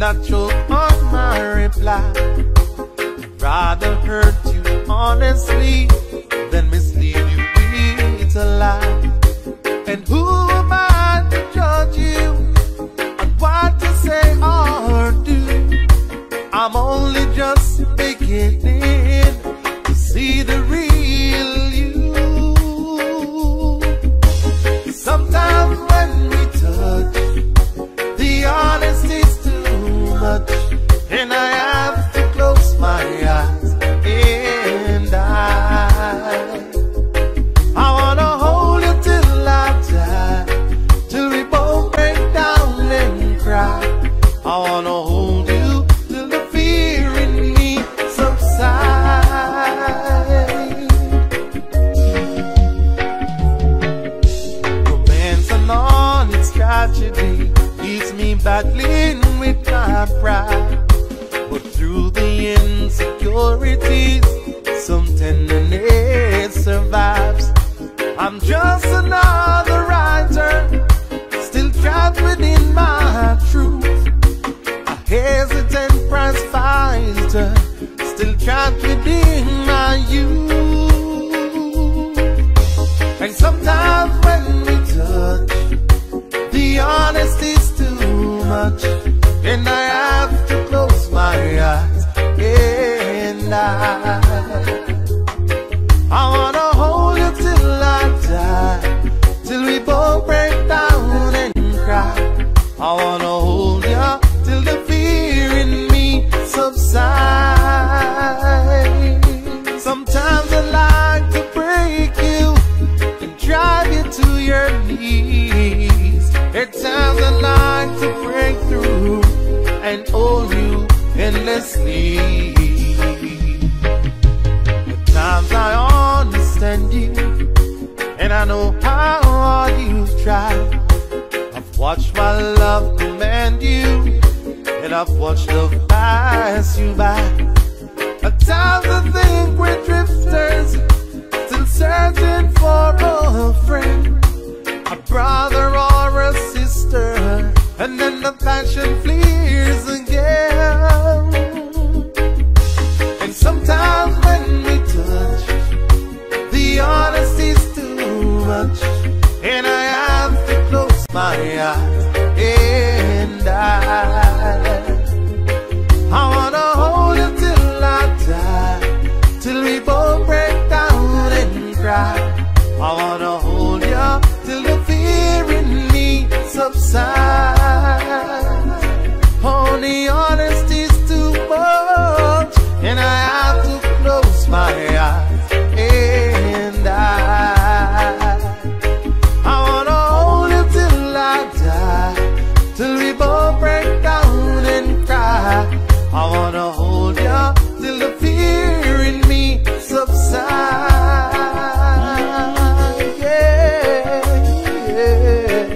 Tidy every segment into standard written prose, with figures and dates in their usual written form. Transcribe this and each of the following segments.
not choke on my reply. I'd rather hurt you honestly than mislead you with a lie. And who am I to judge you on what to say or do? I'm only just beginning to see the real you. Sometimes when we touch, the honesty's too much, and I have to close my eyes. And I wanna hold you till I die, till we both break down and cry. I wanna hold you till the fear in me subsides. Romance and all its tragedy leaves me battling with my pride, but through the insecurities, some tenderness survives. I'm just another writer, still trapped within my truth. A hesitant prize fighter, still trapped within my youth. And sometimes when we touch, the honesty's too much, and I have to close my eyes. And I wanna hold you till I die, till we both break down and cry. I wanna hold you till the fear in me subsides. Sometimes I like to break you and drive you to your knees. At times I like to break through and hold you endlessly. At times I understand you, and I know how hard you've tried. I've watched my love command you, and I've watched love pass you by. At times I think we're drifters, still searching for a friend, a brother or a sister, and then the passion flees again. And sometimes when we touch, the honesty's too much, and I have to close my eyes. And I wanna hold you till I die, till we both break down and cry. I wanna hold you till the fear in me subsides. Oh, the honesty's too much, and I have to close my eyes. And I wanna hold you till I die, till we both break down and cry. I wanna hold you till the fear in me subsides. Yeah, yeah,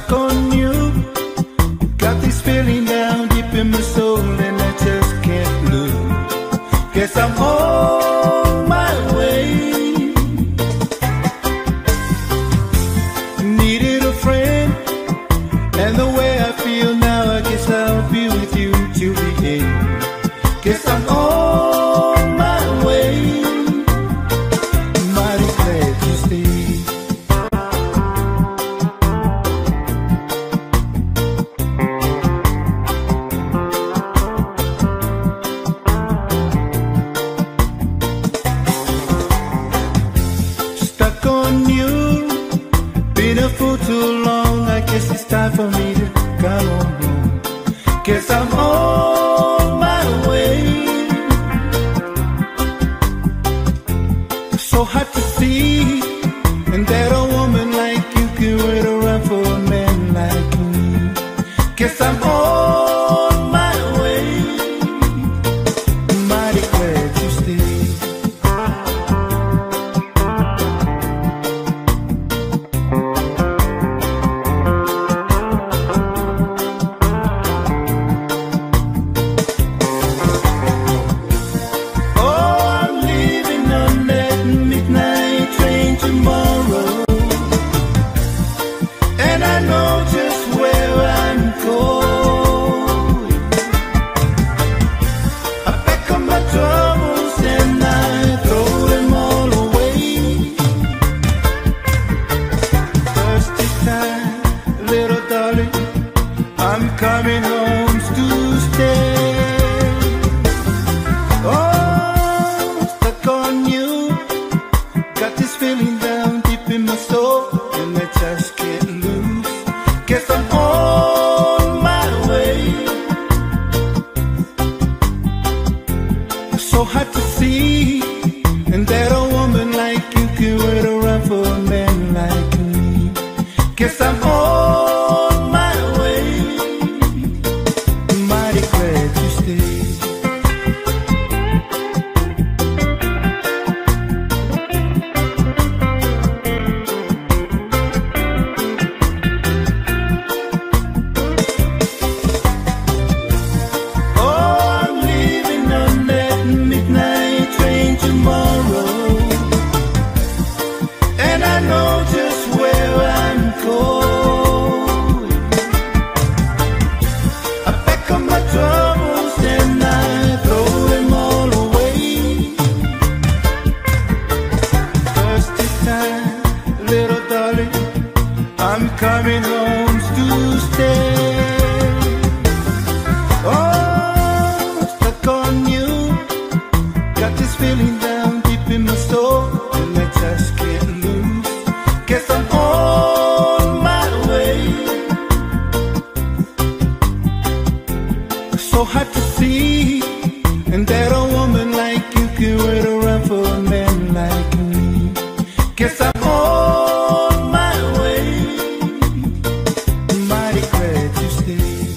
stuck on you. Got this feeling down deep in my soul, and I just can't lose. Guess I'm on my way. Needed a friend, and the way I feel now, I guess I'll be with you till the end. Guess I'm on my way. Mighty glad you stayed. Stuck on you, been a fool too long. I guess it's time for me to come on home. Guess I'm on my way. So hard to see, and that a woman like you can wait around for a man like me. Guess I'm on my way. Mighty glad you stayed. I'm coming home to stay. Oh, stuck on you. Got this feeling down deep in my soul, and I just can't lose. Guess I'm on my way. So hard to see, and that a woman like you can wait around for a man like me. Guess I'm on my way. Mighty glad you stayed. Oh, I'm leaving on that midnight train tomorrow, and I know just where I'm going. I pack up my troubles and I throw them all away. First this time, little darling, I'm coming home to stay. Oh, stuck on you. Got this feeling down deep in my soul, and I just can't lose. Guess I'm on my way. So hard to see, and that a woman like you can wait around for a man like me. Guess I'm on my way. Mighty glad you stayed.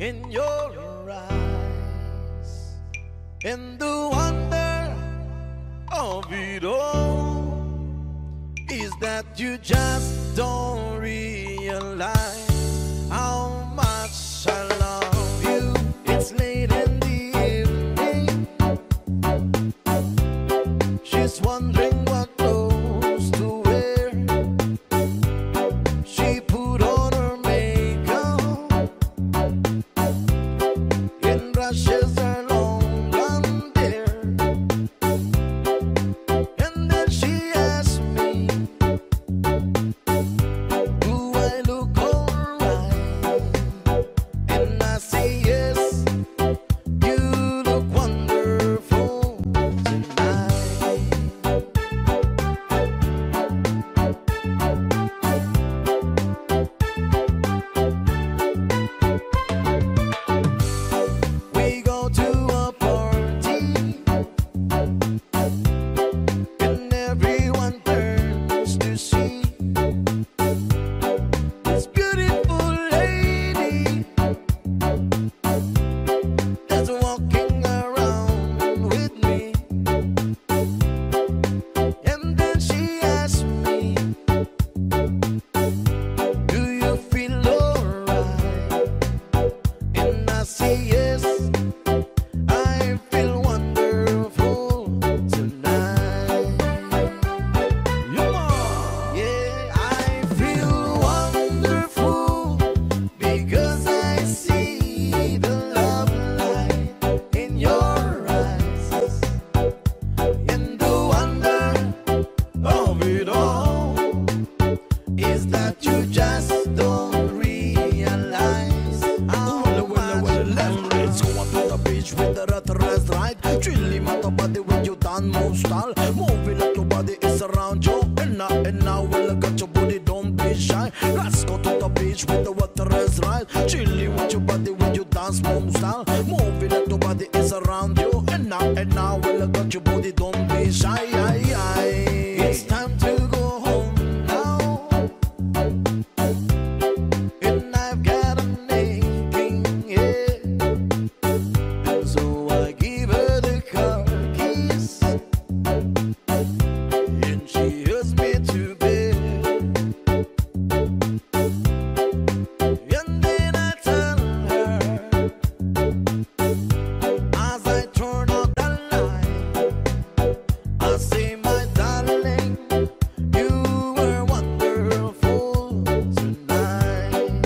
in your eyes, and the wonder of it all is that you just don't realize how much I love you. It's late in the evening, she's wondering what clothes to wear. She put on her makeup and brushes her long blonde hair, and then she asked me, do I look alright? And I say yes, you look wonderful tonight. We go to a party and everyone turns to see this beautiful lady that's walking around with me. And then she asked me, do you feel alright? And I say yes, I feel wonderful tonight. Yeah, I feel wonderful because I see the love light in your eyes, and the wonder of it all is that you just don't realize how much. Let's go up to the beach with the rest right. Chilly mata body when you done move style. Moving like your body is around you. And now well I got your body, don't be shy. Let's go to the beach with the water is right. Chilly with your body when you dance move style. Moving like your body is around you. And now well I got your body, don't be shy. It's time to go home now, and I've got an aching head, and so I give her the car keys, and she helps me to bed, and then I tell her as I turn off the light, I say, my darling, you were wonderful tonight.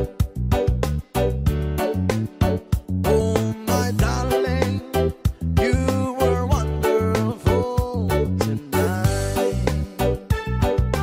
Oh, my darling, you were wonderful tonight.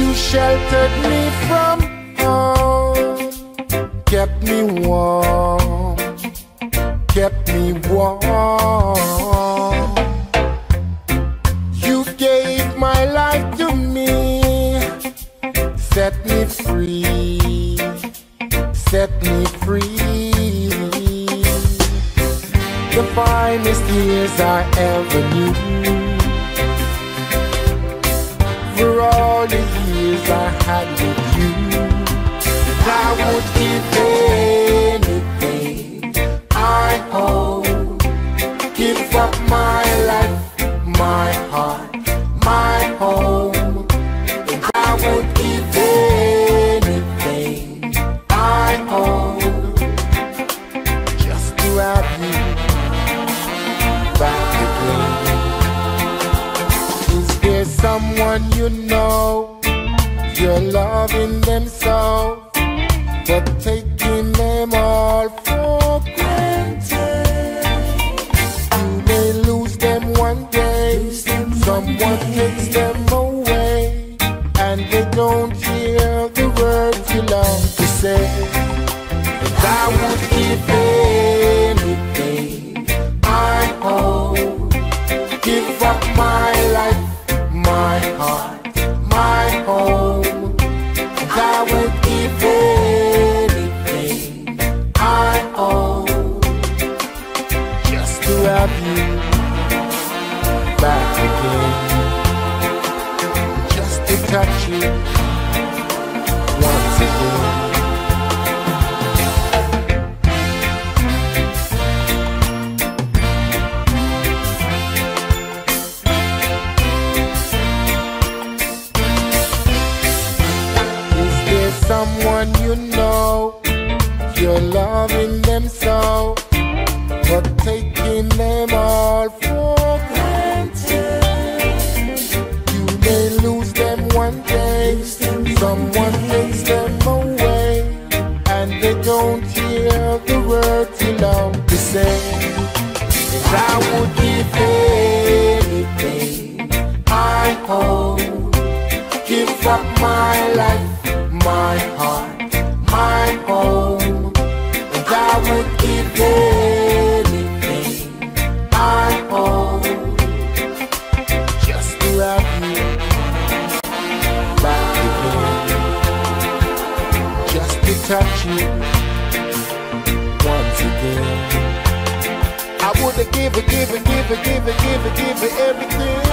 You sheltered me from harm, kept me warm, kept me warm. You gave my life to me, set me free, set me free. The finest years I ever knew, for all the years I had with you. I would give anything I own, give up my life, my heart, my home. And I would give anything I own, just to have you back again. Is there someone you know, you're loving them so, but taking them all for granted? You may lose them one day, someone takes them away, and they don't hear the words you love to say. And I would give anything I own, give up my life, my heart, my home. And I would give anything I own, just to have you back again, just to touch you once again. Someone you know, you're loving them so, but taking them all for granted. You may lose them one day, someone takes them away, and they don't hear the words you love to say. And I would give anything I own, give up my life, my heart, my home. And I would give anything I own, just to have you back again, just to touch you once again. I would have given everything.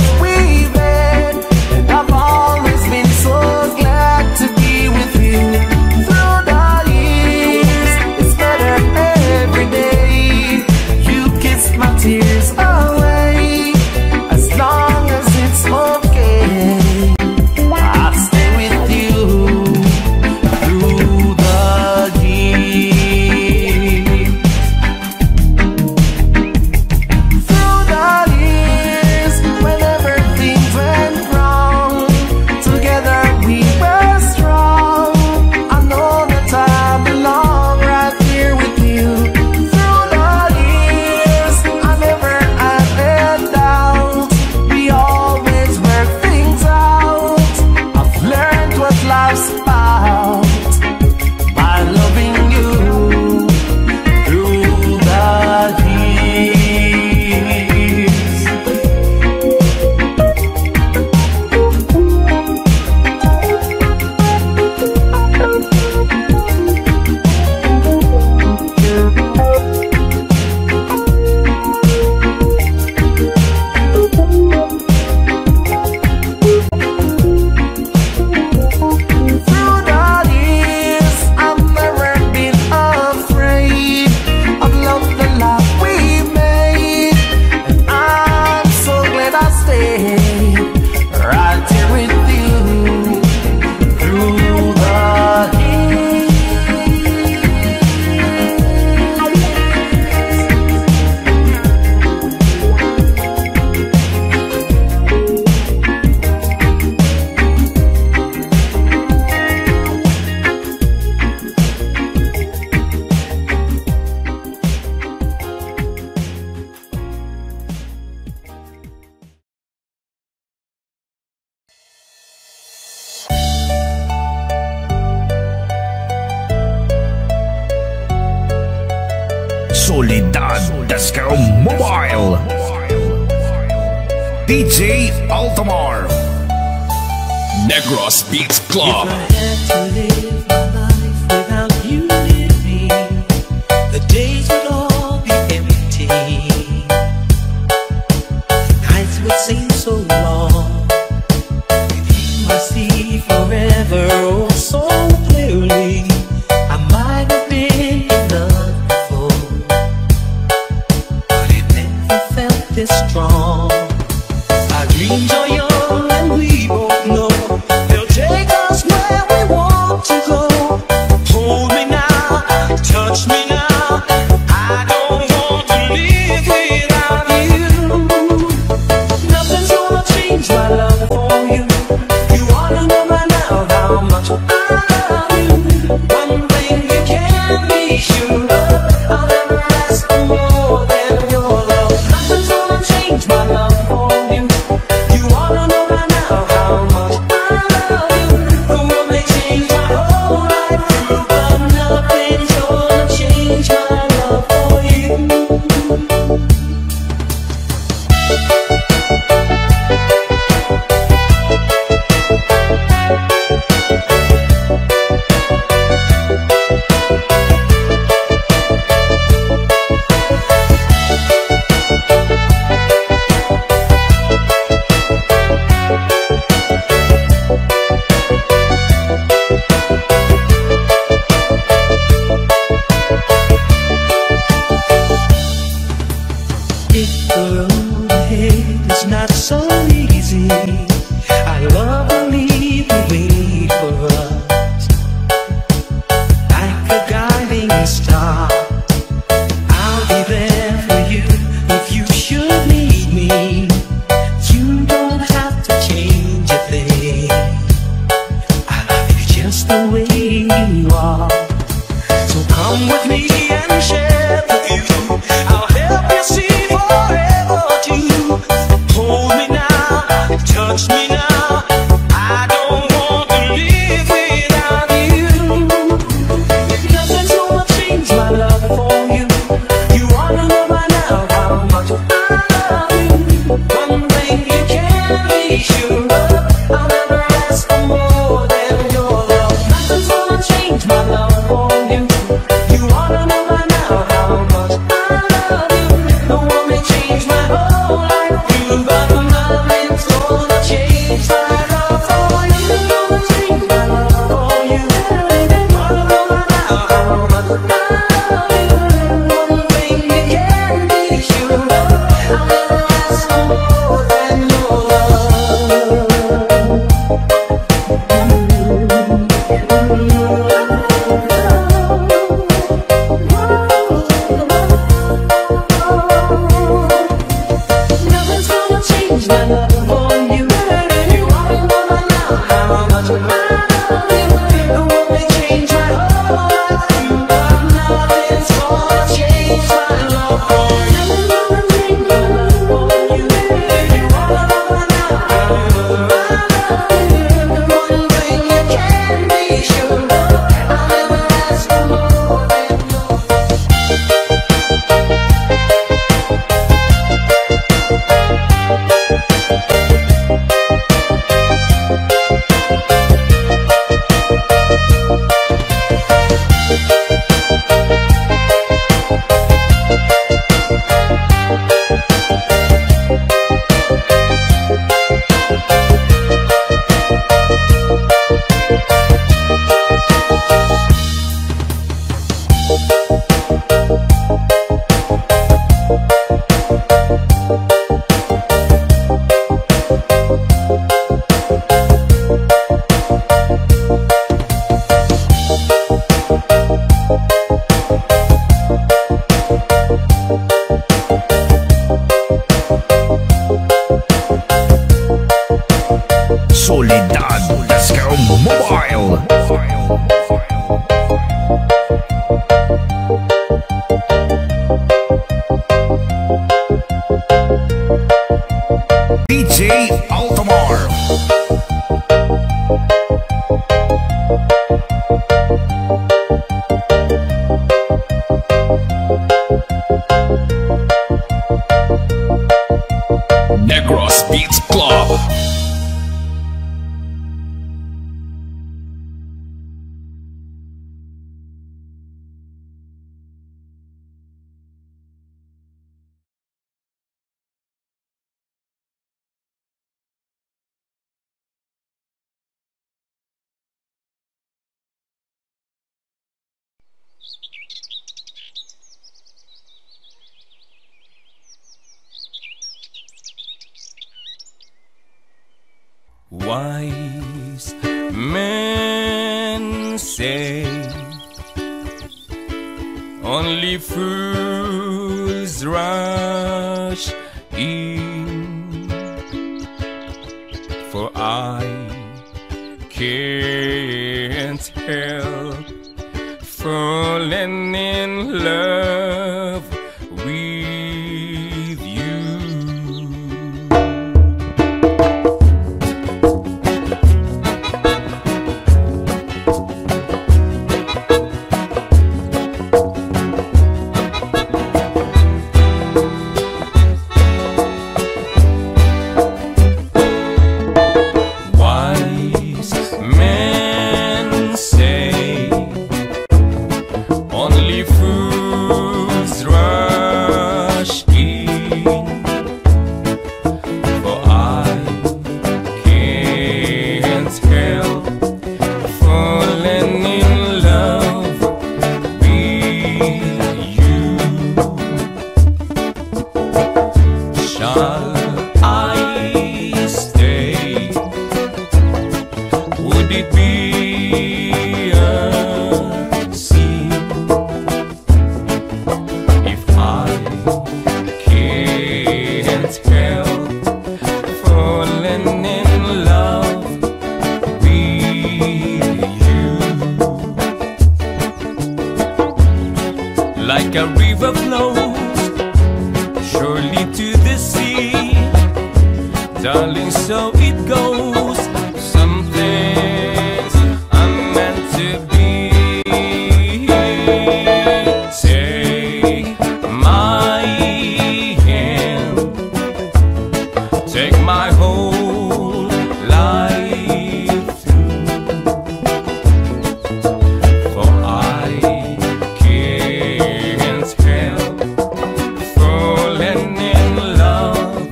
be with you. Soledad Dascaro Mobile, DJ Altamar, Negros Beats Club. If I had to live my life without you living, the days would all be empty. Nights would seem so long. With you I see forever oh so clearly. I might have been in love before, but it never felt this strong. Our dreams are young and we both know they'll take us where we want to go. Hold me now, touch me now. I don't want to live without you. Nothing's gonna change my love for you. You ought to know by now how much I love you. One thing you can be sure of, I'll never ask for more than your love. Nothing's gonna change my love for you. You ought to know by now how much I love you. The world may change my whole life through, but nothing's gonna change my love for you. If the road ahead is not so easy, I love will leave the way for us. Like a guiding star, I'll be there for you if you should need me. You don't have to change a thing. I love you just the way you are. So come with me and share the view. I'll help you see forever too. Hold me now, touch me now. I don't want to live without you. Nothing's gonna change my love for you. You ought to know by now how much I love you. One thing you can be sure of, I'll never ask for more than your love. Nothing's gonna change my love for you. You ought to know by now how much I love you. No one may change my whole life through, but nothing's gonna change my love for you. Gonna change my love for you. You ought to know by now how much I love you. One thing you can be sure of, I'll never ask for more than your love. Nothing's gonna change my love for you. You ought to know by now how much I love you. No one may change my whole life through, but nothing's gonna change my love for you. Nothing's gonna change my love for you. You ought to know by now how much I love you. One thing you can be sure of, Wise men say only fools rush in, for I can't help falling in love with you. Like a river flows surely to the sea, darling, so it goes. Some things are meant to be. Take my hand, take my whole life through, for I can't help falling in love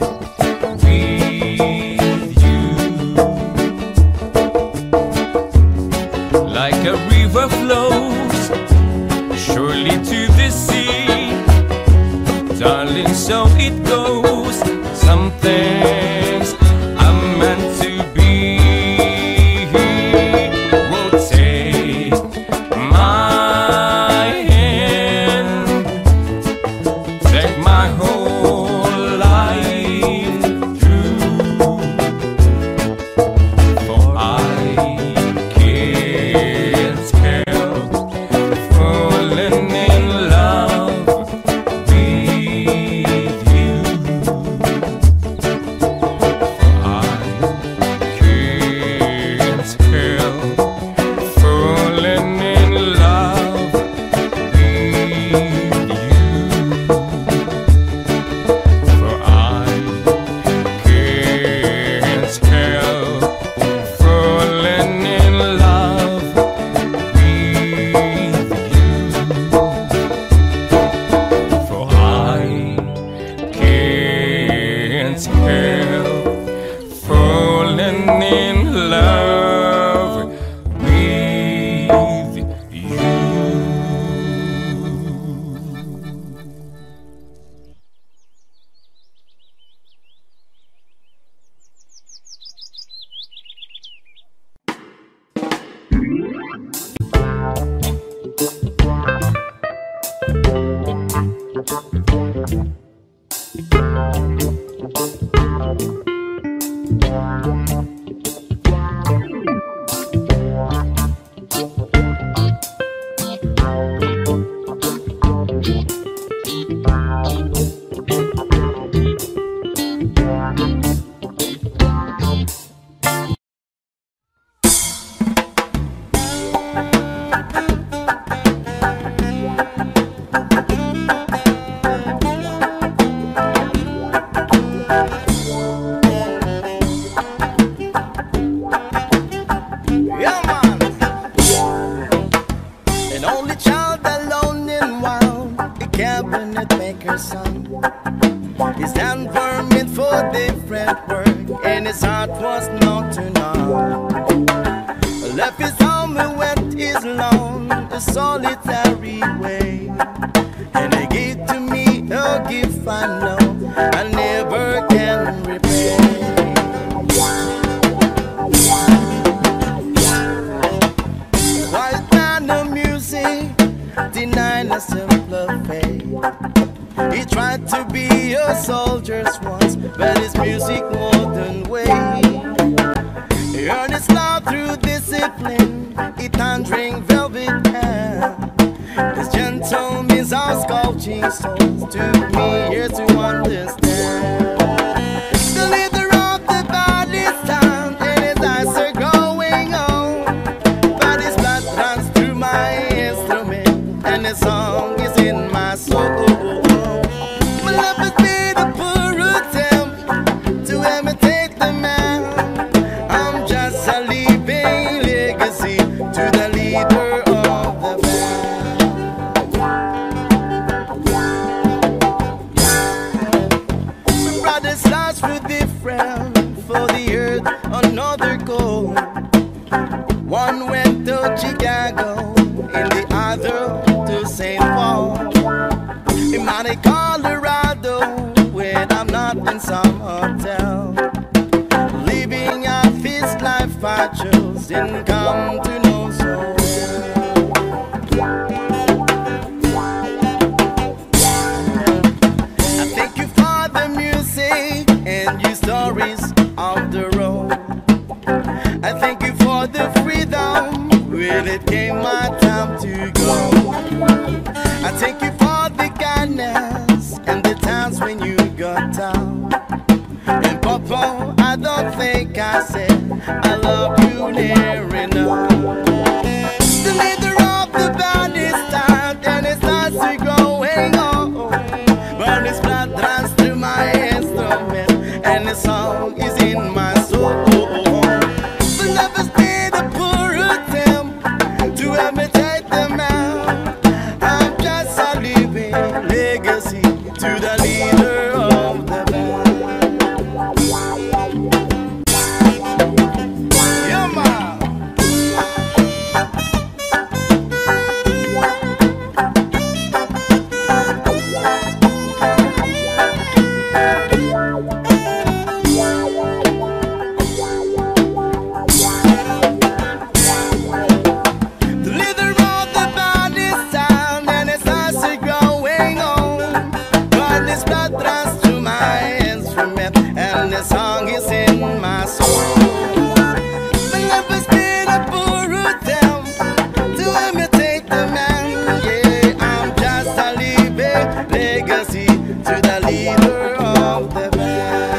with you. Like a river flows surely to the sea, darling, so it goes. Some things are meant to be. Will take my hand, take my whole life through, for I can't help falling in love with you. I can't help falling in love with you. For I can't help falling in love with you. For I can't help falling in love with you. Yeah, man. An only child alone in wild, a cabinet maker's son. His hand were meant for different work, and his heart was not to none. Left his home and went his lone, a solitary way. And he gave to me a gift I know I never can repay. He tried to be a soldier once, but his music wouldn't wait. He earned his love through discipline, he thundering velvet hair. His gentle means of sculpting souls took me years to understand. The leader of the body stand and his eyes are growing old, but his blood runs through my instrument and his song is in my soul. My love has been a poor attempt to imitate the man. I'm just a living legacy to the leader of the band. Some brothers lives were different, for the earth another goal. One went to Chicago and the other to St. Paul. In Monte Colorado, when I'm not in some hotel, living a feast life I chose, didn't come to know so well. I thank you for the music and your stories on the road. I thank you for the freedom when it came my time to go. I thank you for the kindness and the times when you got down. And Papa, I don't think I said I love you near enough. The leader of the band is tired and it starts to growing old, but his blood runs through my instrument and the song is in my soul. The love has been a poor attempt to imitate the man. I'm just a living legacy to the leader of the band. Yeah, man. The leader of the band is sound and his eyes are growing old, but his blood runs through my instrument and the song is in my soul. My love has been a poor attempt to imitate the man. Yeah, I'm just a living legacy to the leader of the band.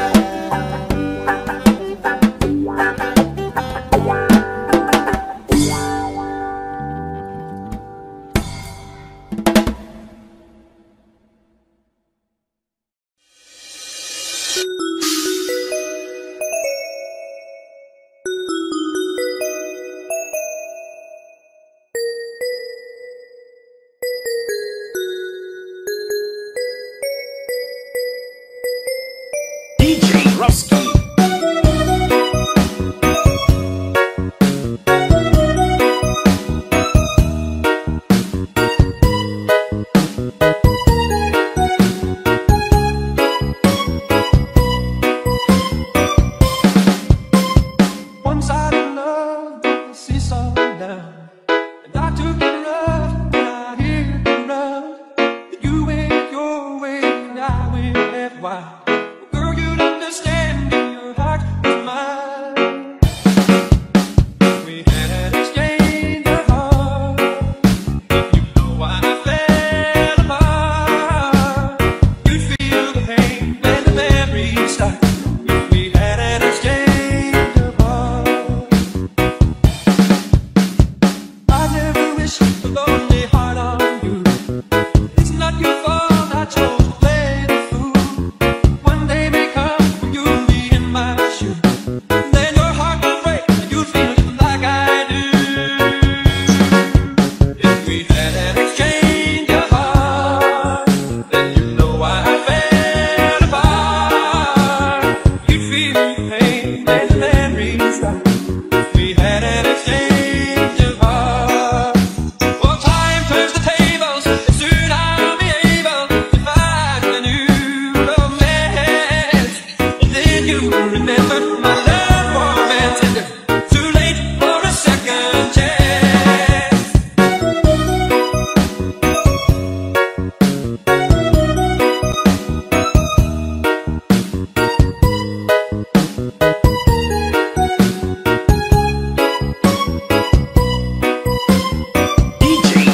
DJ Rusky. One side of love, the seesaw down, and I took it rough, and I hit the rough. You went your way, and I went left. Why? Well, girl, you'd understand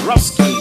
Rusky.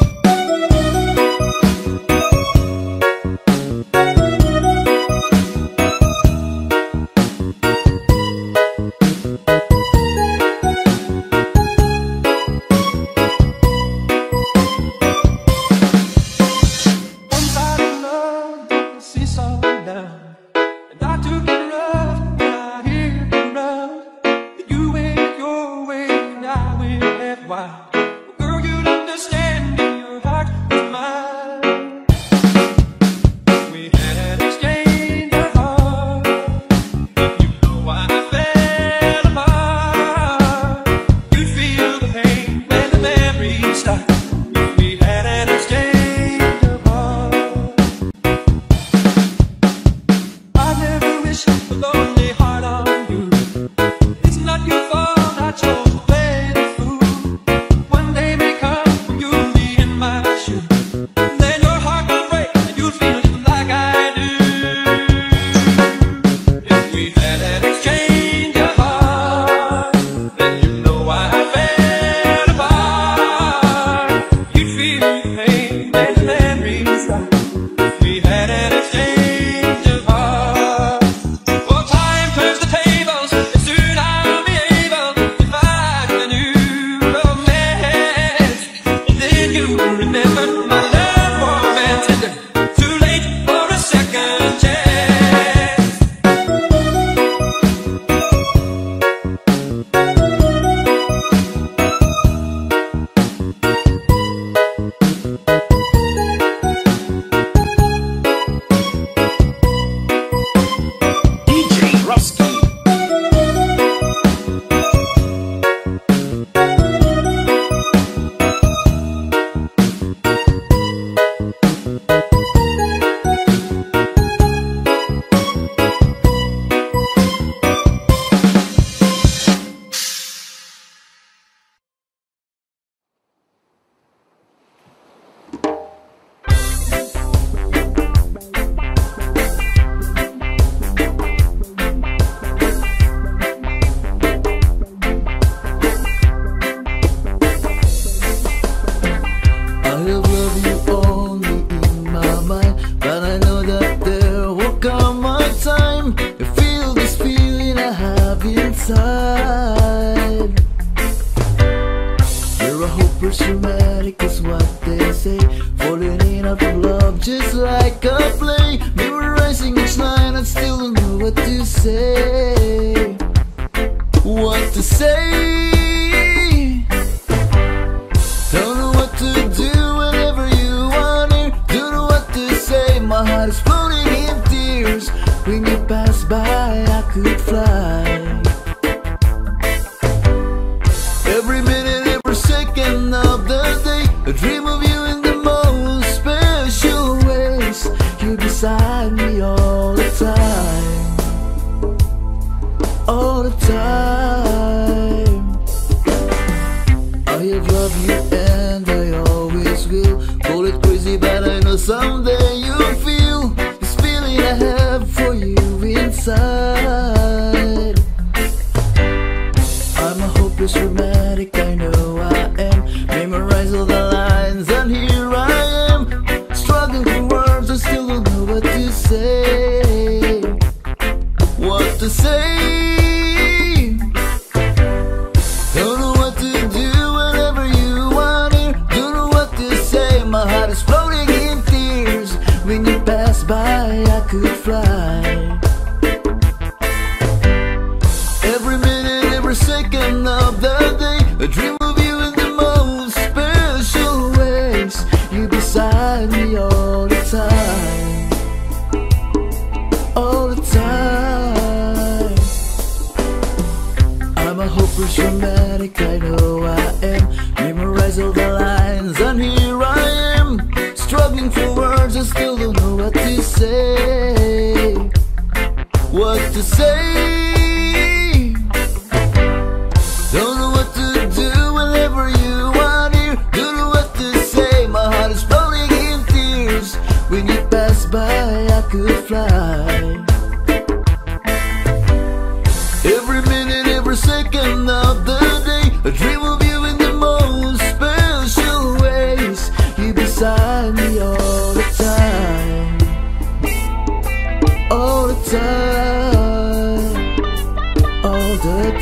Second of the day, a dream of you in the most special way.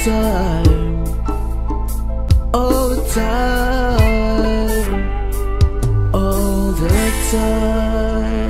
time, all the time, all the time.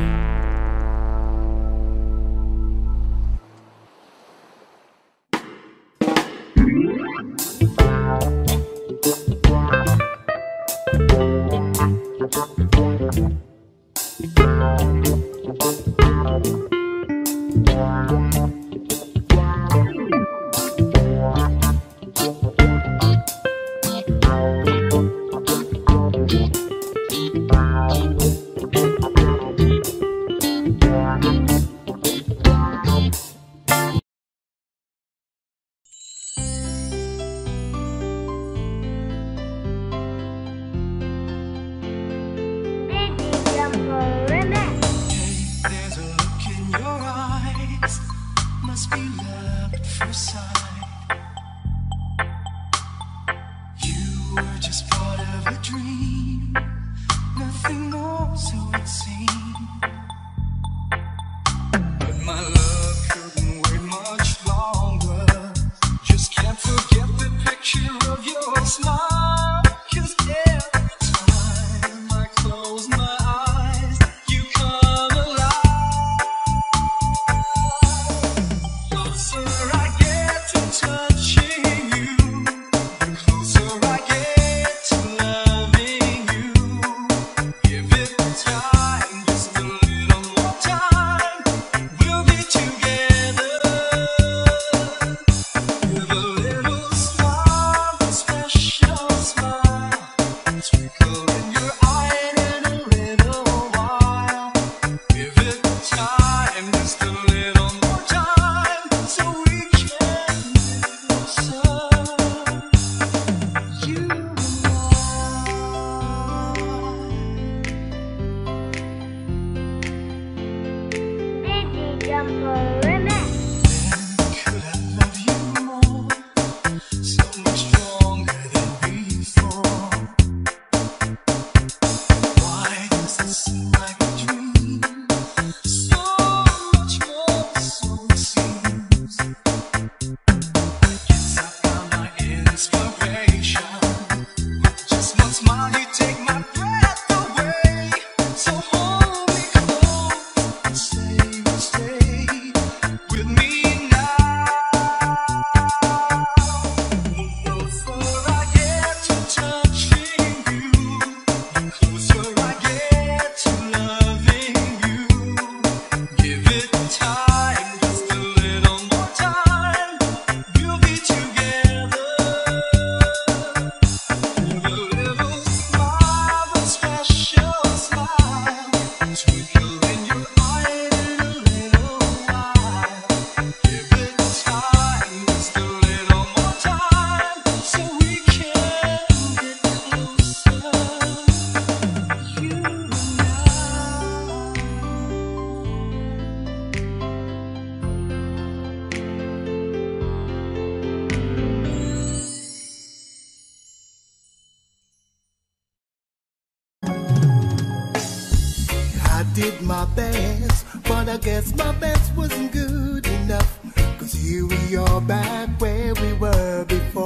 Did my best, but I guess my best wasn't good enough. 'Cause here we are back where we were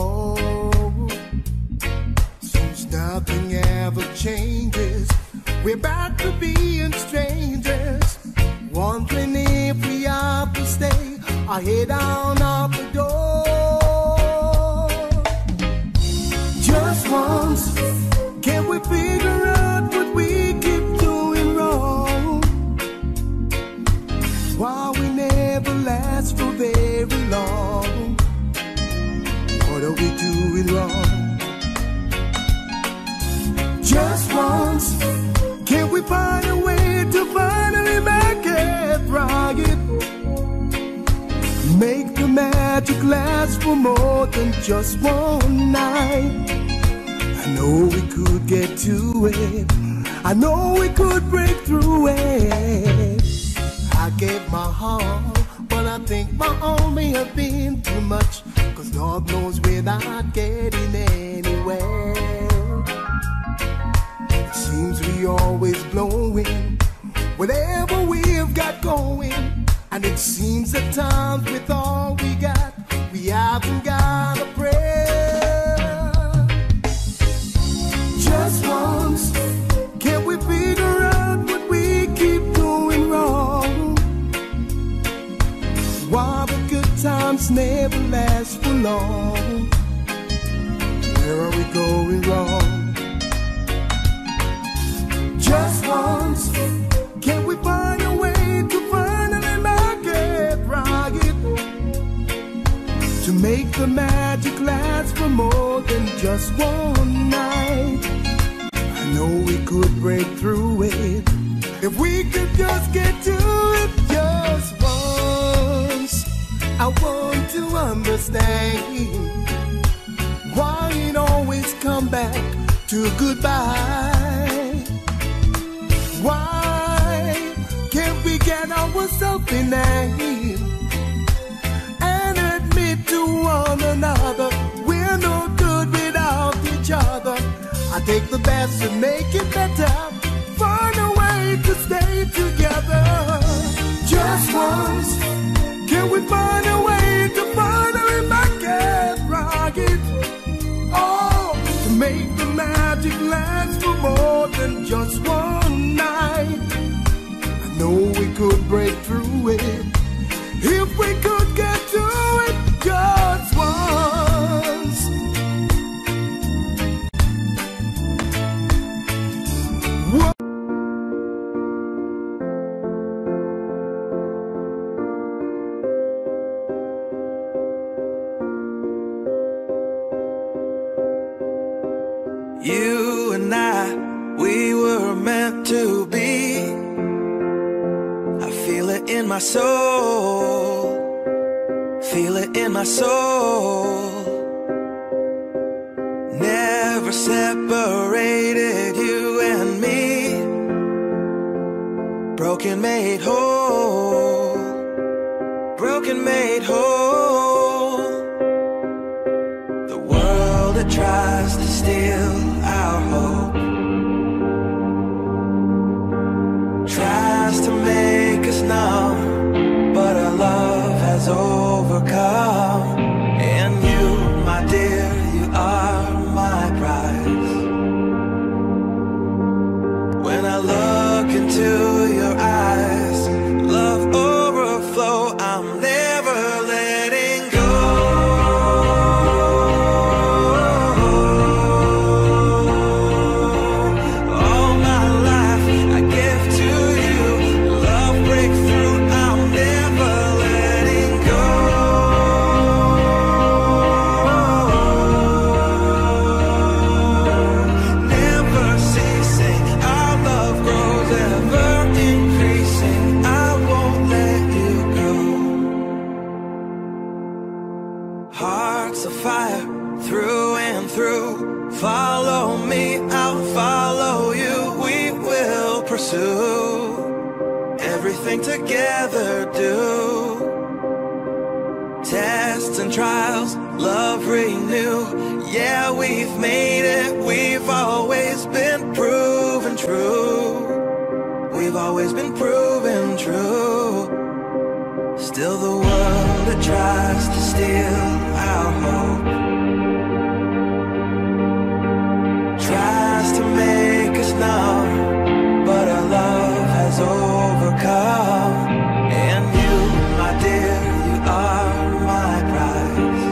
before. Since nothing ever changes, we're back to being strangers, wondering if we have to stay or head down out the door. Just once, can we figure out what we keep doing wrong? Why we never last for very long? What are we doing wrong? Just once, can we find a way to finally make it right? Make the magic last for more than just one night. I know we could get to it, I know we could break through it. I gave my heart, but I think my all may have been too much. 'Cause Lord knows we're not getting anywhere. It seems we always blowing whatever we've got going. And it seems at times with all we got, we haven't got along? Where are we going wrong? Just once, can we find a way to finally make it right? To make the magic last for more than just one night. I know we could break through it if we could just get to it just once. I want to understand why it always come back to goodbye. Why can't we get ourselves in hand and admit to one another we're no good without each other? I take the best and make it better. Find a way to stay together. Just once, can we find a way to finally make it right? Oh, to make the magic last for more than just one night. I know we could break through it if we could get to it just once. You and I, we were meant to be. I feel it in my soul. Feel it in my soul. Never separated, you and me. Broken made whole. Broken made whole. The world that tries to steal our hope tries to make us numb, but our love has overcome. And you, my dear, you are my prize. When I look into your eyes, love overflow, I'm never letting go. Hearts of fire through and through. Follow me, I'll follow you. We will pursue everything together, do tests and trials, love renew. Yeah, we've made it. We've always been proven true. We've always been proven true. Still the world that tries to steal our hope tries to make us numb, but our love has overcome. And you, my dear, you are my prize.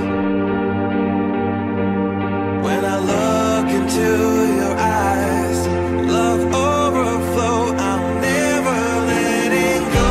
When I look into your eyes, love overflow, I'm never letting go.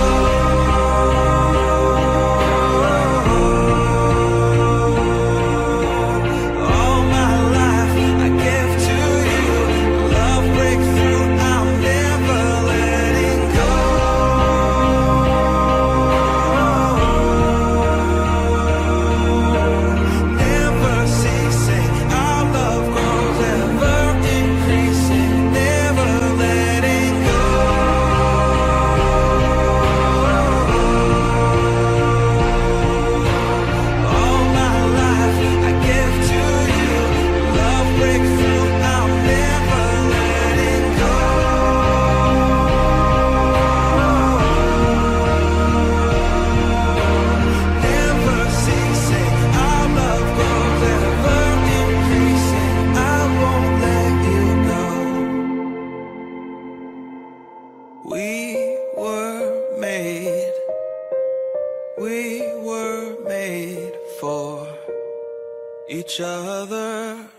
We were made for each other.